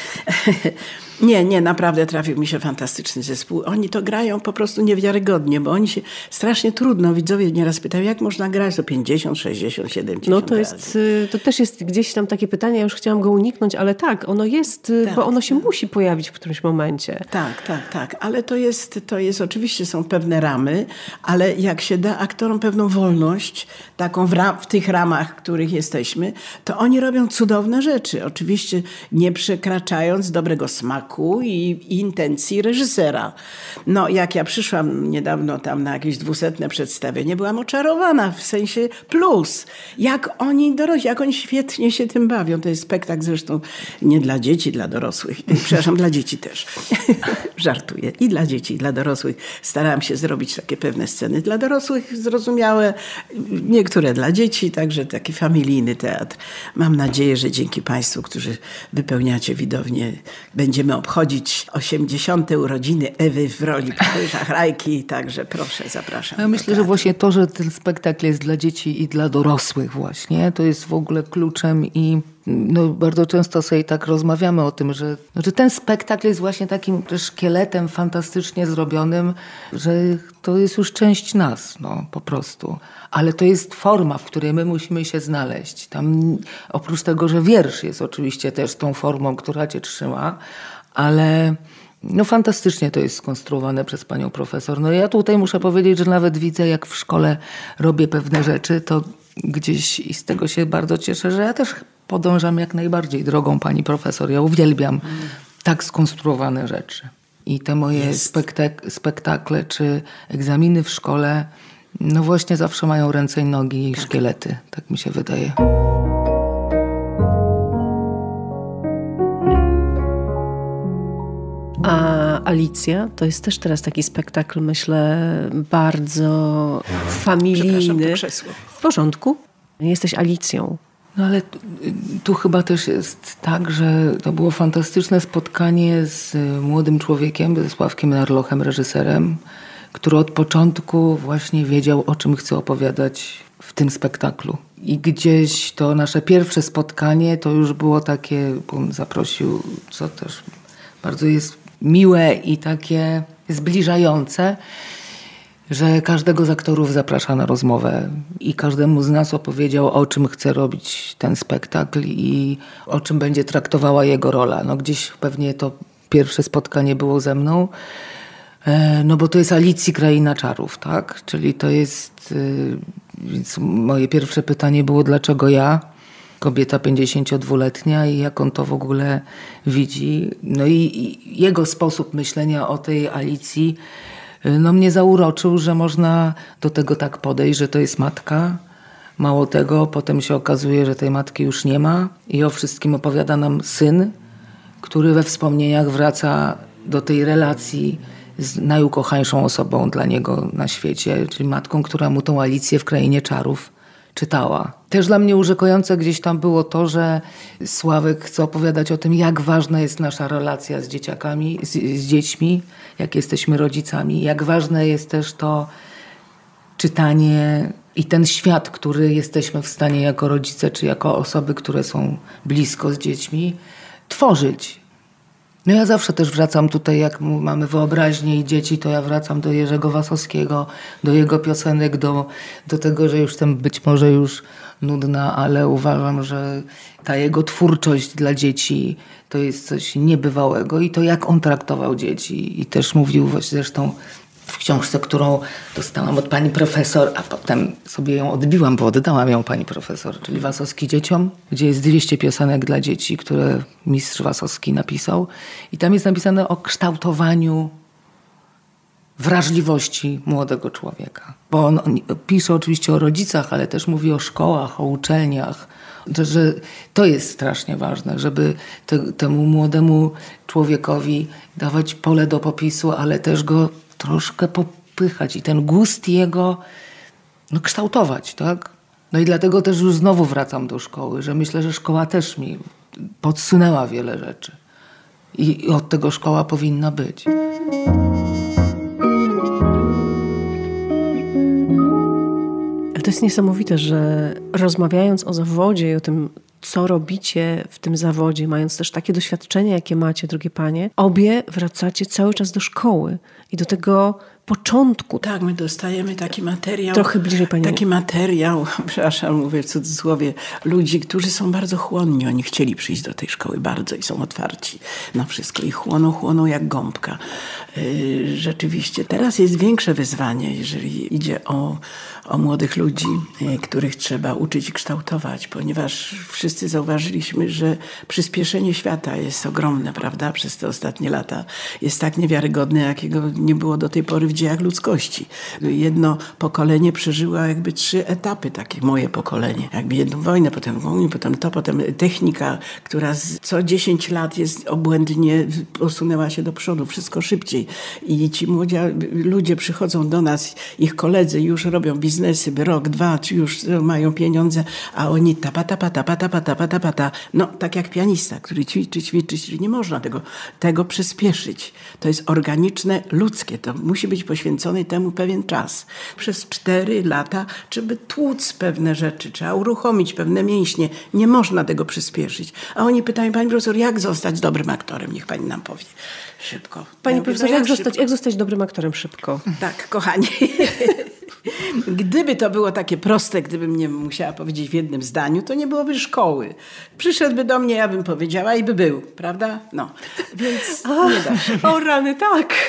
Nie, naprawdę trafił mi się fantastyczny zespół. Oni to grają po prostu niewiarygodnie, bo oni się strasznie trudno, widzowie nieraz pytają, jak można grać do 50, 60, 70 No to też jest gdzieś tam takie pytanie, ja już chciałam go uniknąć, ale tak, ono jest, bo ono się musi pojawić w którymś momencie. Tak, ale to jest oczywiście są pewne ramy, ale jak się da aktorom pewną wolność, taką w tych ramach, w których jesteśmy, to oni robią cudowne rzeczy. Oczywiście nie przekraczając dobrego smaku i intencji reżysera. No, jak ja przyszłam niedawno tam na jakieś 200 przedstawienie, byłam oczarowana, w sensie plus. Jak oni świetnie się tym bawią. To jest spektakl zresztą nie dla dzieci, dla dorosłych. Przepraszam, dla dzieci też. Żartuję. I dla dzieci, i dla dorosłych. Starałam się zrobić takie pewne sceny dla dorosłych, zrozumiałe, niektóre dla dzieci, także taki familijny teatr. Mam nadzieję, że dzięki Państwu, którzy wypełniacie widownię, będziemy obchodzić 80. urodziny Ewy w roli Pchły Szachrajki, także proszę, zapraszam. Ja myślę, że właśnie to, że ten spektakl jest dla dzieci i dla dorosłych właśnie, to jest w ogóle kluczem i bardzo często sobie tak rozmawiamy o tym, że ten spektakl jest właśnie takim szkieletem fantastycznie zrobionym, że to jest już część nas, po prostu. Ale to jest forma, w której my musimy się znaleźć. Tam oprócz tego, że wiersz jest oczywiście też tą formą, która cię trzyma, ale fantastycznie to jest skonstruowane przez panią profesor. Ja tutaj muszę powiedzieć, że nawet widzę, jak w szkole robię pewne rzeczy, to gdzieś i z tego się bardzo cieszę, że ja też podążam jak najbardziej drogą pani profesor. Ja uwielbiam tak skonstruowane rzeczy. I te moje spektakle czy egzaminy w szkole, właśnie zawsze mają ręce i nogi i szkielety. Tak mi się wydaje. A Alicja to jest też teraz taki spektakl, myślę, bardzo familijny. Przepraszam, to krzesło. W porządku. Jesteś Alicją. Ale tu chyba też jest tak, że to było fantastyczne spotkanie z młodym człowiekiem, ze Sławkiem Narlochem, reżyserem, który od początku właśnie wiedział, o czym chce opowiadać w tym spektaklu. I gdzieś to nasze pierwsze spotkanie to już było takie, bo on zaprosił, co też bardzo jest miłe i takie zbliżające, że każdego z aktorów zaprasza na rozmowę i każdemu z nas opowiedział, o czym chce robić ten spektakl i o czym będzie traktowała jego rola. Gdzieś pewnie to pierwsze spotkanie było ze mną, bo to jest Alicji Kraina Czarów, tak? Czyli to jest, więc moje pierwsze pytanie było, dlaczego ja? Kobieta 52-letnia i jak on to w ogóle widzi. I jego sposób myślenia o tej Alicji mnie zauroczył, że można do tego tak podejść, że to jest matka. Mało tego, potem się okazuje, że tej matki już nie ma i o wszystkim opowiada nam syn, który we wspomnieniach wraca do tej relacji z najukochańszą osobą dla niego na świecie, czyli matką, która mu tą Alicję w Krainie Czarów czytała. Też dla mnie urzekające gdzieś tam było to, że Sławek chce opowiadać o tym, jak ważna jest nasza relacja z dzieciakami, z dziećmi, jak jesteśmy rodzicami, jak ważne jest też to czytanie i ten świat, który jesteśmy w stanie jako rodzice, czy jako osoby, które są blisko z dziećmi, tworzyć. No ja zawsze też wracam tutaj, jak mamy wyobraźnię i dzieci, to ja wracam do Jerzego Wasowskiego, do jego piosenek, do tego, że już jestem być może już nudna, ale uważam, że ta jego twórczość dla dzieci to jest coś niebywałego i to jak on traktował dzieci. I też mówił właśnie zresztą w książce, którą dostałam od pani profesor, a potem sobie ją odbiłam, bo oddałam ją pani profesor, czyli Wasowski dzieciom, gdzie jest 200 piosenek dla dzieci, które mistrz Wasowski napisał. I tam jest napisane o kształtowaniu wrażliwości młodego człowieka. Bo on pisze oczywiście o rodzicach, ale też mówi o szkołach, o uczelniach, że to jest strasznie ważne, żeby temu młodemu człowiekowi dawać pole do popisu, ale też go troszkę popychać i ten gust jego kształtować, tak? No i dlatego też już znowu wracam do szkoły, że myślę, że szkoła też mi podsunęła wiele rzeczy. I od tego szkoła powinna być. Ale to jest niesamowite, że rozmawiając o zawodzie i o tym, co robicie w tym zawodzie, mając też takie doświadczenie, jakie macie, drogie panie, obie wracacie cały czas do szkoły i do tego początku. Tak, my dostajemy taki materiał. Trochę bliżej pani. Taki materiał, przepraszam, mówię w cudzysłowie, ludzi, którzy są bardzo chłonni. Oni chcieli przyjść do tej szkoły bardzo i są otwarci na wszystko. I chłoną jak gąbka. Rzeczywiście. Teraz jest większe wyzwanie, jeżeli idzie o młodych ludzi, których trzeba uczyć i kształtować, ponieważ wszyscy zauważyliśmy, że przyspieszenie świata jest ogromne, prawda? Przez te ostatnie lata jest tak niewiarygodne, jakiego nie było do tej pory w dziejach ludzkości. Jedno pokolenie przeżyło jakby 3 etapy, takie moje pokolenie. Jakby jedną wojnę, potem technika, która co 10 lat jest obłędnie, posunęła się do przodu, wszystko szybciej. I ci młodzi ludzie przychodzą do nas, ich koledzy już robią biznesy, rok, 2, już mają pieniądze, a oni tapa. No, tak jak pianista, który ćwiczy, nie można tego przyspieszyć. To jest organiczne, ludzkie. To musi być poświęcony temu pewien czas. Przez 4 lata, żeby tłuc pewne rzeczy, trzeba uruchomić pewne mięśnie. Nie można tego przyspieszyć. A oni pytają, pani profesor, jak zostać dobrym aktorem? Niech pani nam powie. Szybko. Pani profesor, jak zostać dobrym aktorem szybko? Tak, kochani. Gdyby to było takie proste, gdybym nie musiała powiedzieć w jednym zdaniu, to nie byłoby szkoły. Przyszedłby do mnie, ja bym powiedziała i by był, prawda? No, więc nie da się. O rany, tak.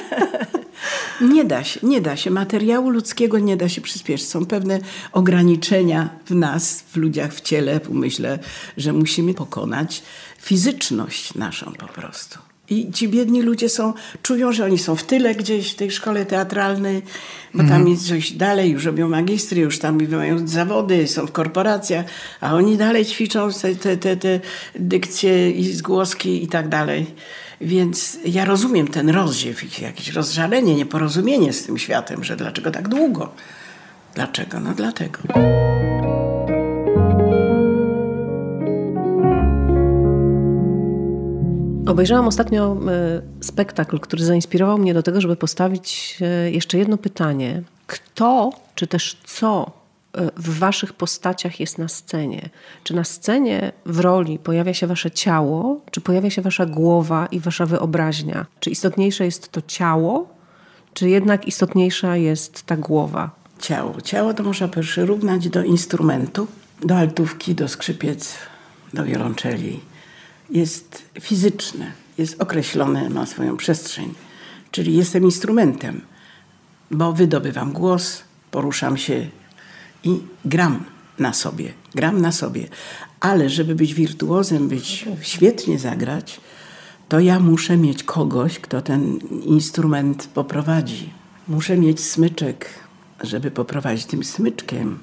Nie da się. Materiału ludzkiego nie da się przyspieszyć. Są pewne ograniczenia w nas, w ludziach, w ciele, w umyśle, że musimy pokonać fizyczność naszą po prostu. I ci biedni ludzie czują, że oni są w tyle gdzieś w tej szkole teatralnej, bo tam jest coś dalej, już robią magistry, już tam mają zawody, są w korporacjach, a oni dalej ćwiczą te dykcje i zgłoski i tak dalej. Więc ja rozumiem ten rozziew, jakieś rozżalenie, nieporozumienie z tym światem, że dlaczego tak długo? Dlaczego? No dlatego. Obejrzałam ostatnio spektakl, który zainspirował mnie do tego, żeby postawić jeszcze jedno pytanie. Kto, czy też co w waszych postaciach jest na scenie? Czy na scenie w roli pojawia się wasze ciało, czy pojawia się wasza głowa i wasza wyobraźnia? Czy istotniejsze jest to ciało, czy jednak istotniejsza jest ta głowa? Ciało to można przyrównać do instrumentu, do altówki, do skrzypiec, do wiolonczeli. Jest fizyczne, jest określone, ma swoją przestrzeń. Czyli jestem instrumentem, bo wydobywam głos, poruszam się i gram na sobie. Ale żeby być wirtuozem, świetnie zagrać, to ja muszę mieć kogoś, kto ten instrument poprowadzi. Muszę mieć smyczek, żeby poprowadzić tym smyczkiem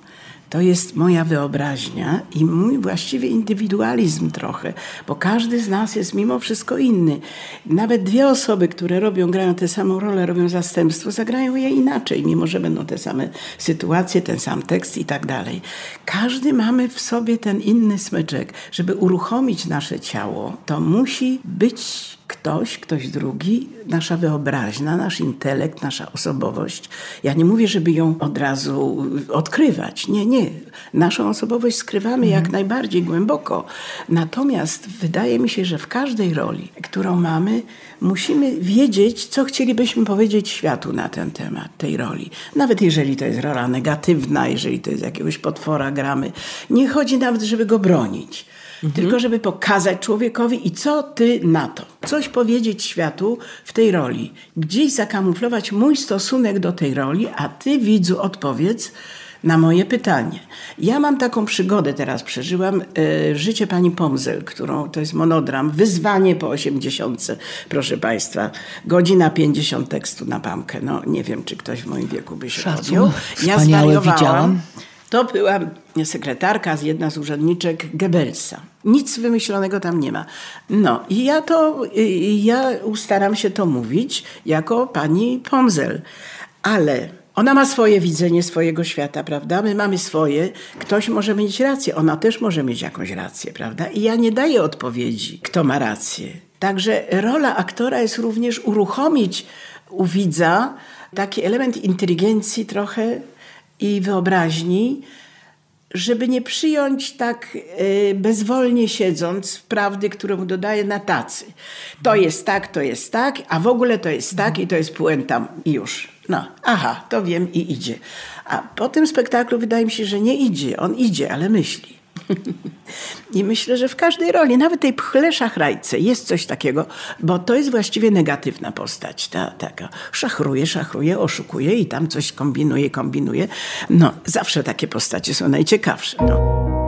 To jest moja wyobraźnia i mój właściwie indywidualizm trochę, bo każdy z nas jest mimo wszystko inny. Nawet dwie osoby, które grają tę samą rolę, robią zastępstwo, zagrają je inaczej, mimo że będą te same sytuacje, ten sam tekst i tak dalej. Każdy mamy w sobie ten inny smyczek. Żeby uruchomić nasze ciało, to musi być ktoś drugi, nasza wyobraźnia, nasz intelekt, nasza osobowość. Ja nie mówię, żeby ją od razu odkrywać. Nie. Naszą osobowość skrywamy jak najbardziej głęboko. Natomiast wydaje mi się, że w każdej roli, którą mamy, musimy wiedzieć, co chcielibyśmy powiedzieć światu na ten temat tej roli. Nawet jeżeli to jest rola negatywna, jeżeli to jest jakiegoś potwora gramy. Nie chodzi nawet, żeby go bronić. Tylko żeby pokazać człowiekowi i co ty na to. Coś powiedzieć światu w tej roli. Gdzieś zakamuflować mój stosunek do tej roli, a ty, widzu, odpowiedz na moje pytanie. Ja mam taką przygodę teraz, przeżyłam życie pani Pomzel, to jest monodram, wyzwanie po 80, proszę państwa. Godzina 50 tekstu na pamkę. No nie wiem, czy ktoś w moim wieku by się podjął. Ja zwariowałam. To była sekretarka, jedna z urzędniczek Goebbelsa. Nic wymyślonego tam nie ma. No i ja staram się to mówić jako pani Pomzel. Ale ona ma swoje widzenie swojego świata, prawda? My mamy swoje. Ktoś może mieć rację. Ona też może mieć jakąś rację, prawda? I ja nie daję odpowiedzi, kto ma rację. Także rola aktora jest również uruchomić u widza taki element inteligencji trochę i wyobraźni, żeby nie przyjąć tak bezwolnie siedząc prawdy, którą dodaje na tacy. To jest tak, a w ogóle to jest tak i to jest puenta i już. No, aha, to wiem i idzie. A po tym spektaklu wydaje mi się, że nie idzie. On idzie, ale myśli. I myślę, że w każdej roli, nawet tej pchle szachrajce jest coś takiego, bo to jest właściwie negatywna postać. Taka szachruje, oszukuje i tam coś kombinuje. No, zawsze takie postacie są najciekawsze. No.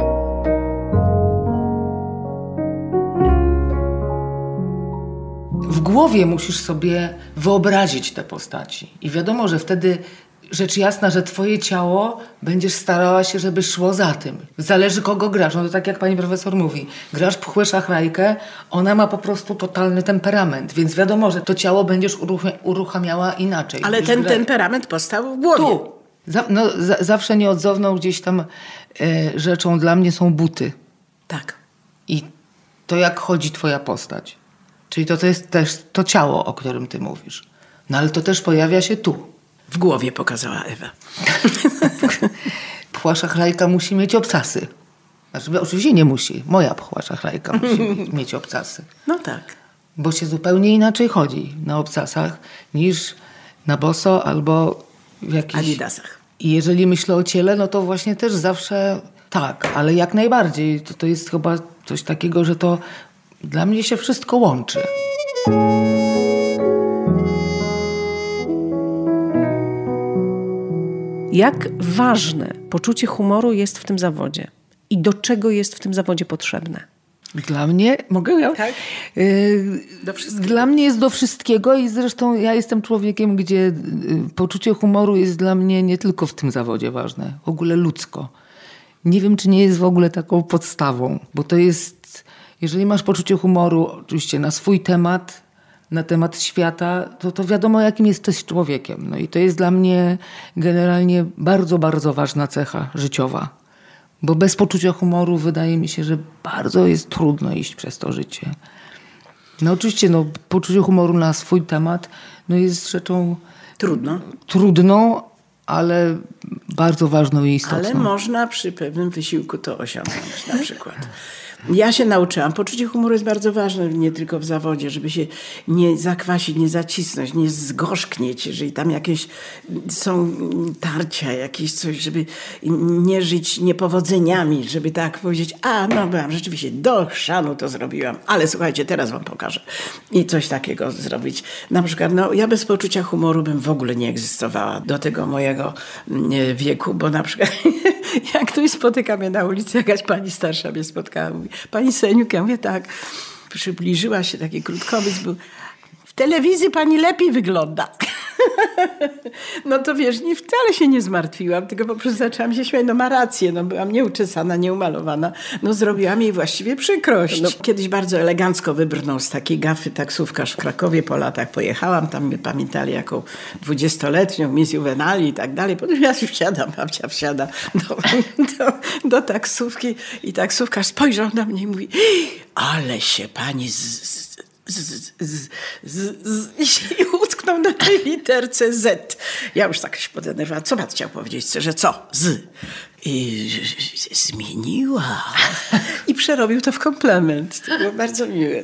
W głowie musisz sobie wyobrazić te postaci. I wiadomo, że wtedy rzecz jasna, że twoje ciało będziesz starała się, żeby szło za tym. Zależy, kogo grasz. No to tak jak pani profesor mówi. Grasz pchłę szachrajkę, ona ma po prostu totalny temperament. Więc wiadomo, że to ciało będziesz uruchamiała inaczej. Ale ten temperament powstał w głowie. Tu. Zawsze nieodzowną gdzieś tam rzeczą dla mnie są buty. Tak. I to, jak chodzi twoja postać. Czyli to jest też to ciało, o którym ty mówisz. No ale to też pojawia się tu. W głowie pokazała Ewa. Pchła szachrajka musi mieć obcasy. Znaczy, oczywiście nie musi. Moja pchła szachrajka musi mieć obcasy. No tak. Bo się zupełnie inaczej chodzi na obcasach niż na boso albo w jakichś adidasach. I jeżeli myślę o ciele, no to właśnie też zawsze tak, ale jak najbardziej. To jest chyba coś takiego, że to dla mnie się wszystko łączy. Jak ważne poczucie humoru jest w tym zawodzie i do czego jest w tym zawodzie potrzebne? Dla mnie, mogę ja? Tak. Dla mnie jest do wszystkiego i zresztą ja jestem człowiekiem, gdzie poczucie humoru jest dla mnie nie tylko w tym zawodzie ważne, w ogóle ludzko. Nie wiem, czy nie jest w ogóle taką podstawą, bo to jest, jeżeli masz poczucie humoru oczywiście na swój temat, na temat świata, to wiadomo, jakim jesteś człowiekiem. No i to jest dla mnie generalnie bardzo, bardzo ważna cecha życiowa. Bo bez poczucia humoru wydaje mi się, że bardzo jest trudno iść przez to życie. No oczywiście poczucie humoru na swój temat jest rzeczą trudną, ale bardzo ważną i istotną. Ale można przy pewnym wysiłku to osiągnąć na przykład. Ja się nauczyłam. Poczucie humoru jest bardzo ważne, nie tylko w zawodzie, żeby się nie zakwasić, nie zacisnąć, nie zgorzknieć, jeżeli tam jakieś są tarcia, jakieś coś, żeby nie żyć niepowodzeniami, żeby tak powiedzieć, byłam rzeczywiście do chrzanu to zrobiłam, ale słuchajcie, teraz wam pokażę. I coś takiego zrobić. Na przykład, ja bez poczucia humoru bym w ogóle nie egzystowała do tego mojego wieku, bo na przykład jak ktoś spotyka mnie na ulicy, jakaś pani starsza mnie spotkała, mówi, pani Seniuk, ja mówię tak, przybliżyła się, taki krótkowiec był. telewizji pani lepiej wygląda. No to wiesz, wcale się nie zmartwiłam, tylko po prostu zaczęłam się śmiać. No ma rację, no byłam nieuczesana, nieumalowana. No zrobiłam jej właściwie przykrość. No, kiedyś bardzo elegancko wybrnął z takiej gafy taksówkarz w Krakowie. Po latach pojechałam, tam mnie pamiętali jako 20-letnią, Miss Juvenali i tak dalej. Potem ja wsiadam, babcia wsiada do taksówki i taksówkarz spojrzał na mnie i mówi: ale się pani i utknął na tej literce Z. Ja już tak się podenerwowałam. Co pan chciał powiedzieć? Że co? I zmieniła. I przerobił to w komplement. To było bardzo miłe.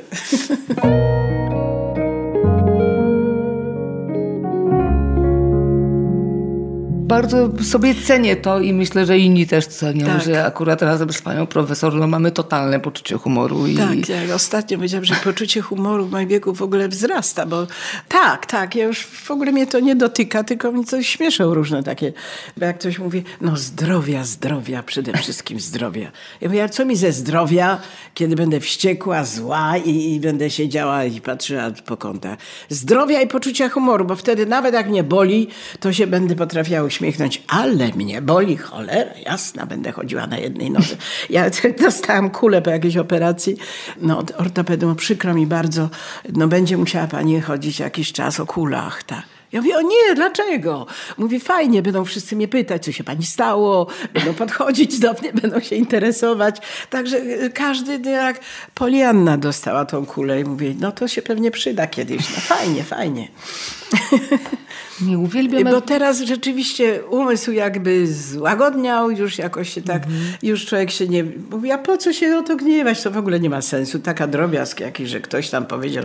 Bardzo sobie cenię to i myślę, że inni też cenią, tak. że akurat razem z panią profesor mamy totalne poczucie humoru. Tak, ja ostatnio powiedziałam, że poczucie humoru w moim wieku w ogóle wzrasta, bo tak, ja już w ogóle mnie to nie dotyka, tylko mi coś śmieszą różne takie, bo jak ktoś mówi, no zdrowia, przede wszystkim zdrowia. Ja mówię, a co mi ze zdrowia, kiedy będę wściekła, zła i będę siedziała i patrzyła po kątach. Zdrowia i poczucia humoru, bo wtedy nawet jak mnie boli, to się będę potrafiła uśmiechnąć, ale mnie boli, cholera jasna, będę chodziła na jednej nodze. Ja dostałam kulę po jakiejś operacji, no od ortopedu, przykro mi bardzo, no będzie musiała pani chodzić jakiś czas o kulach, tak. Ja mówię, o nie, dlaczego? Mówi, fajnie, będą wszyscy mnie pytać, co się pani stało, będą podchodzić do mnie, będą się interesować. Także każdy jak Polianna dostała tą kulę i mówi, no to się pewnie przyda kiedyś. No fajnie. Nie uwielbiam. Bo teraz rzeczywiście umysł jakby złagodniał, już jakoś się tak, już człowiek się nie... Mówi, a po co się o to gniewać? To w ogóle nie ma sensu. Taka drobiazg jakiś, że ktoś tam powiedział,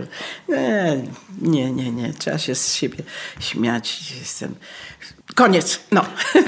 nie, trzeba się z siebie śmiać. Jestem... Koniec, no.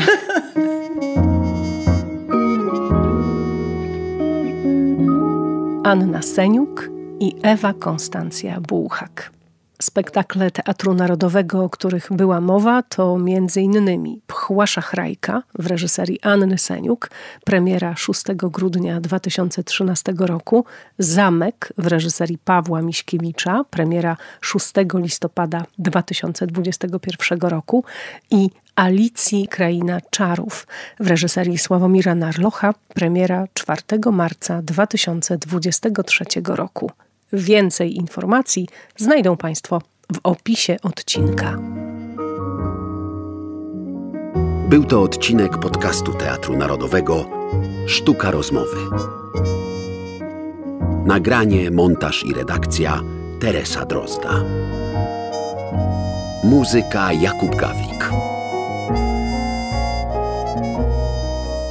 Anna Seniuk i Ewa Konstancja Bułhak. Spektakle Teatru Narodowego, o których była mowa, to m.in. Pchła Szachrajka w reżyserii Anny Seniuk, premiera 6 grudnia 2013 roku, Zamek w reżyserii Pawła Miśkiewicza, premiera 6 listopada 2021 roku i Alicji Kraina Czarów w reżyserii Sławomira Narlocha, premiera 4 marca 2023 roku. Więcej informacji znajdą Państwo w opisie odcinka. Był to odcinek podcastu Teatru Narodowego Sztuka rozmowy. Nagranie, montaż i redakcja Teresa Drozda. Muzyka Jakub Gawlik.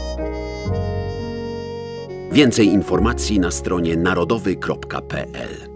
Więcej informacji na stronie narodowy.pl